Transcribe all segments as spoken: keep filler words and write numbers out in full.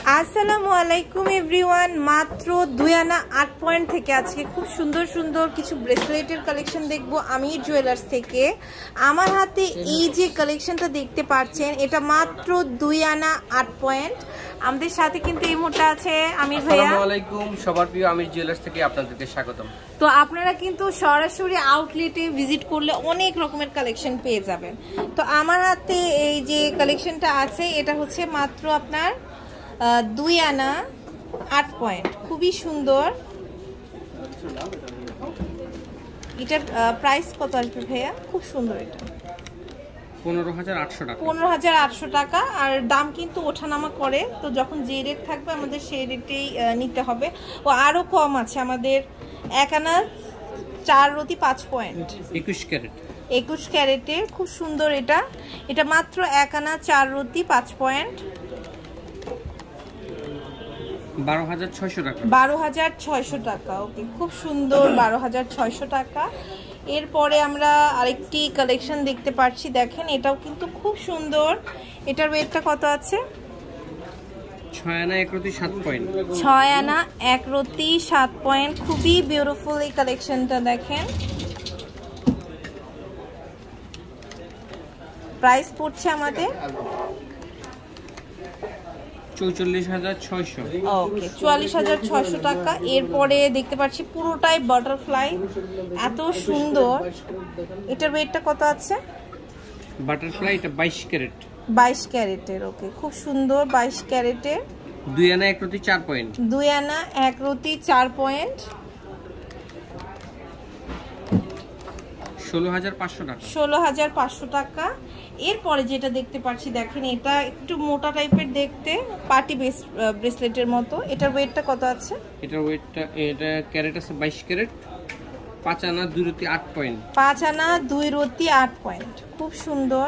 আসসালামু আলাইকুম এভরিওয়ান, মাত্র দুই আনা আট পয়েন্ট থেকে আজকে খুব সুন্দর সুন্দর কিছু ব্রেসলেটের কালেকশন দেখবো আমির জুয়েলার্স থেকে। আমার হাতে এই যে কালেকশনটা দেখতে পাচ্ছেন এটা মাত্র দুই আনা আট পয়েন্ট। আমাদের সাথে কিন্তু এই মুহূর্তে আছে আমির ভাইয়া। আসসালামু আলাইকুম, সবার প্রিয় আমির জুয়েলার্স থেকে আপনাদেরকে স্বাগতম। তো আপনারা কিন্তু সরাসরি আউটলেটে ভিজিট করলে অনেক রকমের কালেকশন পেয়ে যাবেন। তো আমার হাতে এই যে কালেকশনটা আছে এটা হচ্ছে মাত্র আপনার দুই আনা আট পয়েন্ট, খুবই সুন্দর। এটার প্রাইস কত আসবে ভাইয়া? খুব সুন্দর, এটা পনেরো হাজার আটশো টাকা। পনেরো হাজার আটশো টাকা। আর দাম কিন্তু ওঠানামা করে, তো যখন যে রেট থাকবে আমাদের সেই রেটেই নিতে হবে। ও আরও কম আছে আমাদের এক আনা চার রতি পাঁচ পয়েন্ট, একুশ ক্যারেট একুশ ক্যারেটের খুব সুন্দর। এটা এটা মাত্র এক আনা চার রতি পাঁচ পয়েন্ট, বারো হাজার ছয়শো টাকা। বারো হাজার ছয়শো টাকা। ওকে, খুব সুন্দর, বারো হাজার ছয়শো টাকা। এরপরে আমরা আরেকটি কালেকশন দেখতে পাচ্ছি, দেখেন এটাও কিন্তু খুব সুন্দর। এটার ওয়েটটা কত আছে? ছয় আনা এক রতি সাত পয়েন্ট। ছয় আনা এক রতি সাত পয়েন্ট, খুবই বিউটিফুল এই কালেকশনটা। দেখেন প্রাইস পড়ছে আমাদের চৌচল্লিশ হাজার ছয়শো। ওকে, চুয়াল্লিশ হাজার ছয়শো টাকা। এরপরে দেখতে পাচ্ছি পুরোটাই বাটারফ্লাই, এত সুন্দর। এটার ওয়েটটা কত আছে? বাটারফ্লাই এটা বাইশ ক্যারেট। বাইশ ক্যারেটের। ওকে, খুব সুন্দর, বাইশ ক্যারেটের। দুই আনা এক রতি চার পয়েন্ট। দুই আনা এক রতি চার পয়েন্ট, ষোলো হাজার পাঁচশো টাকা। ষোলো হাজার পাঁচশো টাকা। এরপরে যেটা দেখতে পাচ্ছি দেখেন এটা একটু মোটা টাইপের দেখতে, পার্টি ব্রেসলেটের মতো। এটার ওয়েটটা কত আছে? এটার ওয়েটটা এটা ক্যারেট আছে বাইশ ক্যারেট, পাঁচ আনা দুই রতি আট পয়েন্ট। পাঁচ আনা দুই রতি আট পয়েন্ট, খুব সুন্দর।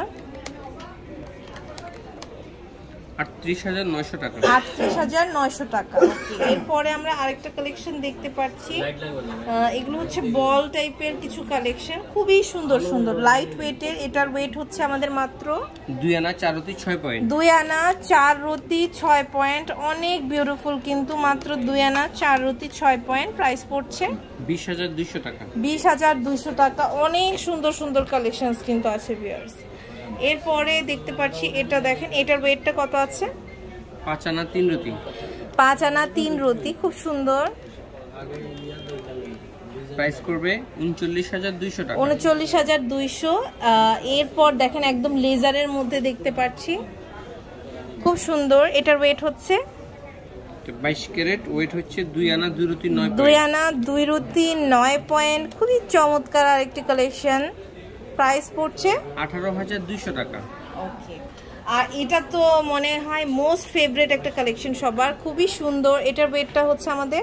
আটত্রিশ হাজার নয়শো টাকা। আটত্রিশ হাজার নয়শো টাকা। এরপরে আমরা আরেকটা কালেকশন দেখতে পাচ্ছি, এগুলো হচ্ছে বল টাইপের কিছু কালেকশন, খুবই সুন্দর সুন্দর, লাইট ওয়েটের। এটার ওয়েট হচ্ছে আমাদের মাত্র দুই আনা চার রতি ছয় পয়েন্ট। দুই আনা চার রতি ছয় পয়েন্ট, অনেক বিউটিফুল কিন্তু, মাত্র দুই আনা চার রতি ছয় পয়েন্ট। প্রাইস পড়ছে বিশ হাজার দুইশো টাকা। বিশ হাজার দুইশো টাকা। অনেক সুন্দর সুন্দর কালেকশন কিন্তু আছে ভিউয়ার্স। এরপরে দেখতে পাচ্ছি এটা দেখেন, এটার ওয়েটটা কত আছে? পাঁচ আনা তিন রতি। পাঁচ আনা তিন রতি, খুব সুন্দর। প্রাইস করবে উনচল্লিশ হাজার দুইশো টাকা। উনচল্লিশ হাজার দুইশো। এরপর দেখেন একদম লেজারের মধ্যে দেখতে পাচ্ছি, খুব সুন্দর। এটার ওয়েট হচ্ছে বাইশ ক্যারেট, ওয়েট হচ্ছে দুই আনা দুই রতি নয় পয়েন্ট। দুই আনা দুই রতি নয় পয়েন্ট, খুবই চমৎকার আরেকটি কালেকশন। প্রাইস পড়ছে আঠারো হাজার দুইশো টাকা। ওকে, আর এটা তো মনে হয় মোস্ট ফেভারিট একটা কালেকশন সবার, খুবই সুন্দর। এটার ওয়েটটা হচ্ছে আমাদের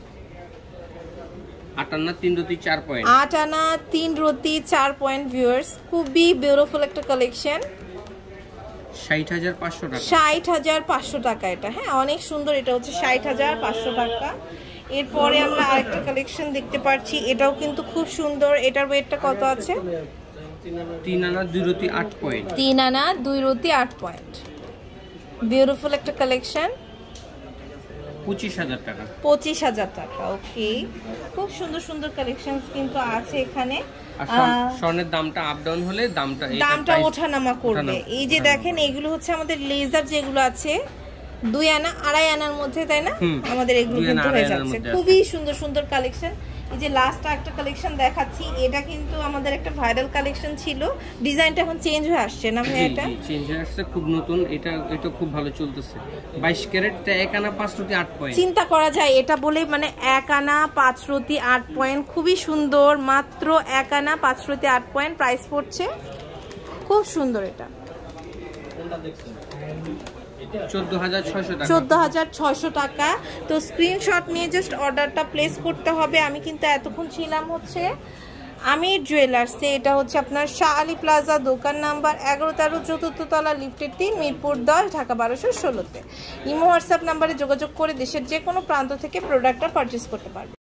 আট আনা তিন রতি চার পয়েন্ট। আট আনা তিন রতি চার পয়েন্ট ভিউয়ার্স, খুবই বিউটিফুল একটা কালেকশন। ষাট হাজার পাঁচশো টাকা। ষাট হাজার পাঁচশো টাকা এটা, হ্যাঁ অনেক সুন্দর। এটা হচ্ছে ষাট হাজার পাঁচশো টাকা। এরপরে আমরা আরেকটা কালেকশন দেখতে পাচ্ছি, এটাও কিন্তু খুব সুন্দর। এটার ওয়েটটা কত আছে? তিন আনা দুই রতি আট পয়েন্ট। তিন আনা দুই রতি আট পয়েন্ট, বিউটিফুল একটা কালেকশন। পঁচিশ হাজার টাকা। পঁচিশ হাজার টাকা। ওকে, খুব সুন্দর সুন্দর কালেকশন কিন্তু আছে এখানে। স্বর্ণের দামটা আপ ডাউন হলে দামটা দামটা ওঠানামা করবে। এই যে দেখেন এগুলো হচ্ছে আমাদের লেজার যেগুলো আছে দুই আনা আড়াই আনার মধ্যে, তাই না? আমাদের এগুলো কিন্তু হয়ে যাচ্ছে, খুবই সুন্দর সুন্দর কালেকশন। এই যে লাস্ট একটা কালেকশন দেখাচ্ছি, এটা কিন্তু আমাদের একটা ভাইরাল কালেকশন ছিল, ডিজাইনটা এখন চেঞ্জ হয়ে আসছে না ভাই? এটা চেঞ্জ হয়ে আসছে, খুব নতুন। এটা এটা খুব ভালো চলতেছে। বাইশ ক্যারেটটা এক আনা পাঁচ রতি আট পয়েন্ট। চিন্তা করা যায় এটা বলে, মানে এক আনা পাঁচ রতি আট পয়েন্ট, খুবই সুন্দর। মাত্র এক আনা পাঁচ রতি আট পয়েন্ট, প্রাইস পড়ছে খুব সুন্দর। এটা চোদ্দ হাজার ছয়শো টাকা। চোদ্দ হাজার ছয়শো টাকা। তো স্ক্রিনশট নিয়ে জাস্ট অর্ডারটা প্লেস করতে হবে। আমি কিন্তু এতক্ষণ ছিলাম হচ্ছে আমির জুয়েলার্সে। এটা হচ্ছে আপনার শাহ আলী প্লাজা, দোকান নাম্বার এগারো তেরো চতুর্থ তলা, লিফটের তিন, মিরপুর দশ, ঢাকা বারোশো ষোলোতে। ইমো হোয়াটসঅ্যাপ নাম্বারে যোগাযোগ করে দেশের যে কোনো প্রান্ত থেকে প্রোডাক্টটা পারচেস করতে পারবে।